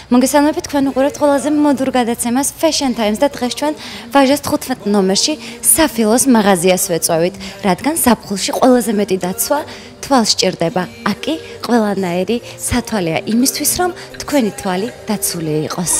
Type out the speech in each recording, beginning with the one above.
მოგესალმებით თქვენ უყურებთ ყველაზე მოდურ გადაცემას Fashion Times და დღეს ჩვენ ვაჟას 15 ნომერში საფილოს მაღაზიას ვეწვევით, რადგან ზაფხულში ყველაზე მეტი დაცვა თვალს სჭირდება. აკი ყველანაირი სათვალეა იმისთვის, რომ თქვენი თვალი დაცული იყოს.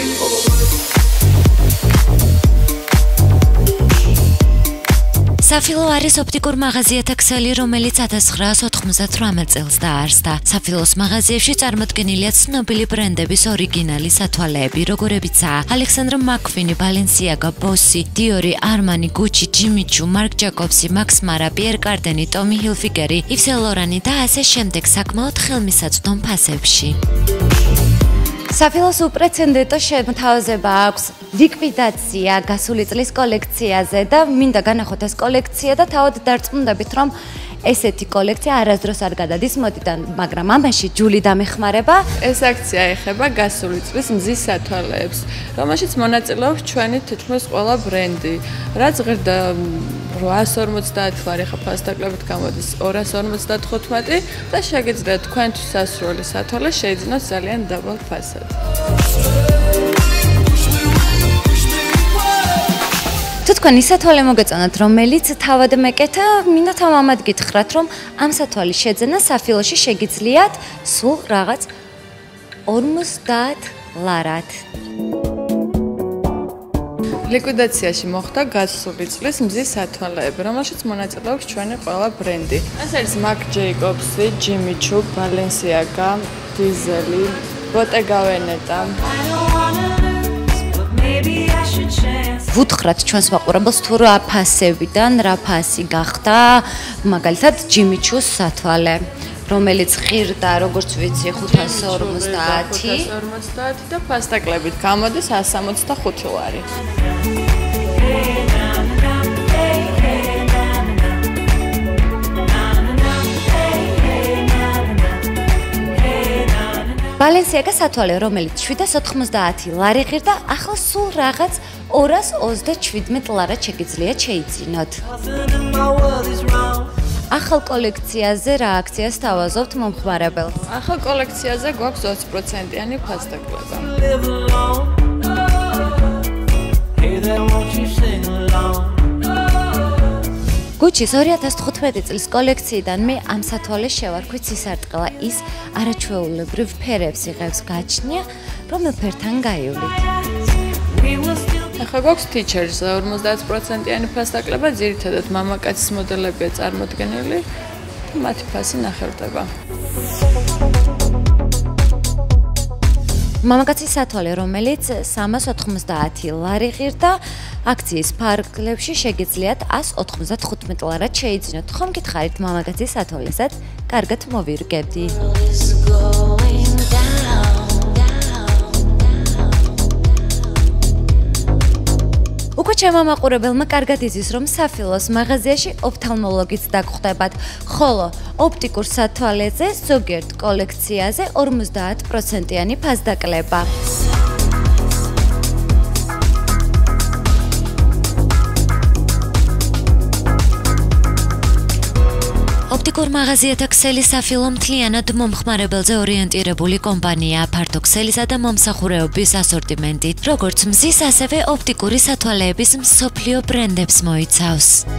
საფილო არის ოპტიკურ მაღაზიათა ქსელი, რომელიც 1998 წელს დაარსდა. საფილოს მაღაზიებში წარმოდგენილია ცნობილი ბრენდების ორიგინალი სათვალეები, როგორებიცაა ალექსანდრო მაკვინი, ბალენსიაგა, ბოსი, დიორი, არმანი, გუჩი, ჯიმი ჩუ, მარკ ჯაკობსი, მაქს მარა, პიერ კარდენი, ტომი ჰილფიგერი, ივ სენ ლორანი და ასე შემდეგ საკმაოდ ხელმისაწვდომ ფასებში. საფილოს უპრეცედენტო შემთავაზება აქვს ლიკვიდაცია გასული წლის კოლექციაზე და მინდა განახოთ ეს კოლექცია და თავად დარწმუნდებით, რომ ესეთი კოლექცია არასდროს არ გადადის მოდიდან, მაგრამ ამაში ჯული დამეხმარება. ეს აქცია ეხება გასული წლის მზის სათვალეებს, რომელშიც მონაწილეობს ჩვენი თითქმის ყველა ბრენდი. რაც ღირდა 850 ლარი ხა ფასდაკლებით გამოდის 255 და შეგიძლიათ თქვენთვის სასურველი სათვალე შეიძინოთ ძალიან დაბალ ფასად. თუ თქვენ ის სათვალე მოგეწონათ, რომელიც თავად მეკეთა, მინდა თამამად გითხრათ, რომ ამ სათვალის შეძენა საფილოში შეგიძლიათ სულ რაღაც 50 ლარად. ლიკვიდაციაში მოხდა გასული წლის მზის სათვალეები, რომელშიც მონაწილეობს ჩვენი ყველა ბრენდი. ეს არის მარკ ჯეიკობსი, ჯიმი ჩუ, ბალენსიაგა, დიზელი, ბოტეგა ვენეტა. ვუთხრათ ჩვენს მაყურებელს თუ რა ფასებიდან რა ფასი გახდა, მაგალითად ჯიმი ჩუს სათვალე, რომელიც ღირდა, როგორც ვიცი, 550 და ფასდაკლებით გამოდის 165 ლარი. ბალენსიაგა სათვალე, რომელიც 790 ლარი ღირდა, ახლა სულ რაღაც 227 ლარად შეგიძლიათ შეიძინოთ. ახალ კოლექციაზე რა აქციას თავაზობთ მომხმარებელს? ახალ კოლექციაზე გვაქვს 20%-იანი ფასდაკლება. გუჩის 2015 წლის კოლექციიდან მე ამ სათვალეს შევარქვით სისარტყელა, ის არაჩვეულებრივ ფერებს იღებს, გაჩნია რომელ ფერთან გაივლით. ახლა გვაქვს თიჩერს 50%-იანი ფასდაკლება, ძირითადად მამაკაცის მოდელებია წარმოდგენილი და მათი ფასი ნახევდება. მამაკაცის სათვალე, რომელიც 390 ლარი ღირდა, აქციის ფარგლებში შეგიძლიათ 195 ლარად შეიძინოთ. ხომ გითხარით მამაკაცის სათვალესაც? კარგად მოვირგებდი. უკვე ჩემმა მაყურებელმა კარგად იცის, რომ საფილოს მაღაზიაში ოფთალმოლოგიც დაგხვდებათ, ხოლო ოპტიკურ სათვალეზე ზოგიერთ კოლექციაზე 50%-იანი ფასდაკლება. ოპტიკურ მაღაზიათა ქსელი საფილო მთლიანად მომხმარებელზე ორიენტირებული კომპანიაა, ფართო ქსელისა და მომსახურეობის ასორტიმენტით, როგორც მზის, ასევე ოპტიკური სათვალეების მსოფლიო ბრენდებს მოიცავს.